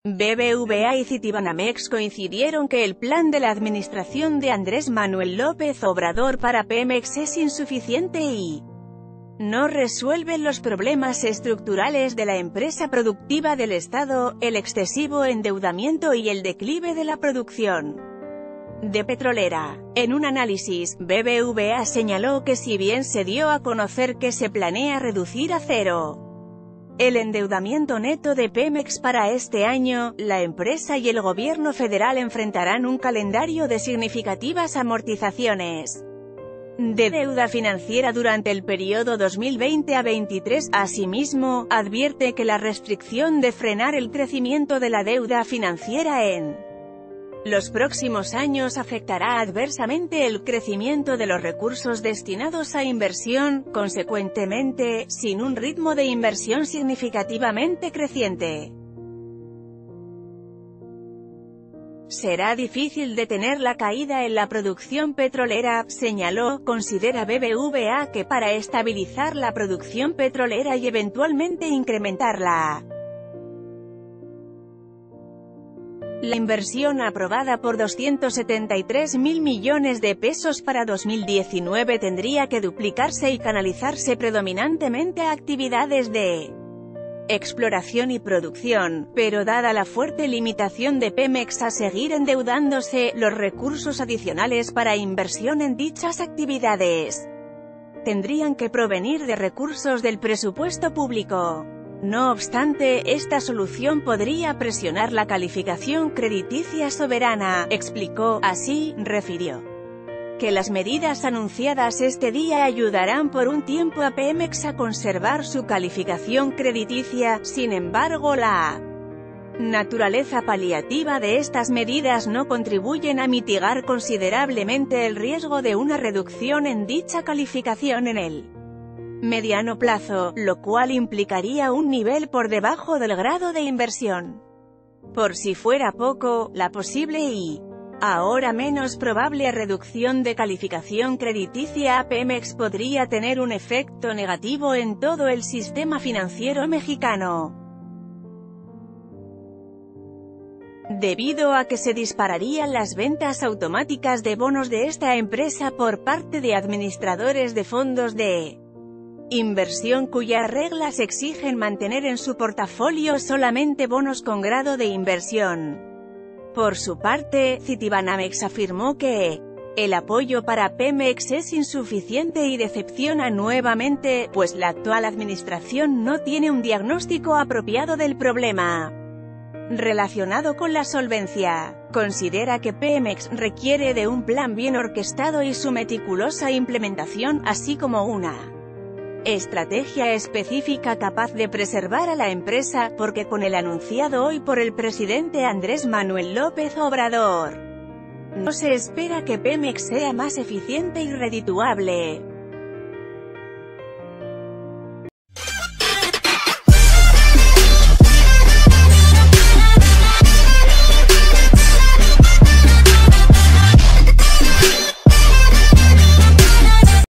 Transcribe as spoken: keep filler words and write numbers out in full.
B B V A y Citibanamex coincidieron que el plan de la administración de Andrés Manuel López Obrador para Pemex es insuficiente y no resuelve los problemas estructurales de la empresa productiva del Estado, el excesivo endeudamiento y el declive de la producción de petrolera. En un análisis, B B V A señaló que si bien se dio a conocer que se planea reducir a cero el endeudamiento neto de Pemex para este año, la empresa y el gobierno federal enfrentarán un calendario de significativas amortizaciones de deuda financiera durante el periodo dos mil veinte a veintitrés. Asimismo, advierte que la restricción de frenar el crecimiento de la deuda financiera en los próximos años afectará adversamente el crecimiento de los recursos destinados a inversión, consecuentemente, sin un ritmo de inversión significativamente creciente. Será difícil detener la caída en la producción petrolera, señaló. Considera B B V A que para estabilizar la producción petrolera y eventualmente incrementarla, la inversión aprobada por doscientos setenta y tres mil millones de pesos para dos mil diecinueve tendría que duplicarse y canalizarse predominantemente a actividades de exploración y producción, pero dada la fuerte limitación de Pemex a seguir endeudándose, los recursos adicionales para inversión en dichas actividades tendrían que provenir de recursos del presupuesto público. No obstante, esta solución podría presionar la calificación crediticia soberana, explicó. Así, refirió que las medidas anunciadas este día ayudarán por un tiempo a Pemex a conservar su calificación crediticia. Sin embargo, la naturaleza paliativa de estas medidas no contribuyen a mitigar considerablemente el riesgo de una reducción en dicha calificación en el mediano plazo, lo cual implicaría un nivel por debajo del grado de inversión. Por si fuera poco, la posible y ahora menos probable reducción de calificación crediticia a Pemex podría tener un efecto negativo en todo el sistema financiero mexicano, debido a que se dispararían las ventas automáticas de bonos de esta empresa por parte de administradores de fondos de inversión cuyas reglas exigen mantener en su portafolio solamente bonos con grado de inversión. Por su parte, Citibanamex afirmó que el apoyo para Pemex es insuficiente y decepciona nuevamente, pues la actual administración no tiene un diagnóstico apropiado del problema relacionado con la solvencia. Considera que Pemex requiere de un plan bien orquestado y su meticulosa implementación, así como una estrategia específica capaz de preservar a la empresa, porque con el anunciado hoy por el presidente Andrés Manuel López Obrador, no se espera que Pemex sea más eficiente y redituable.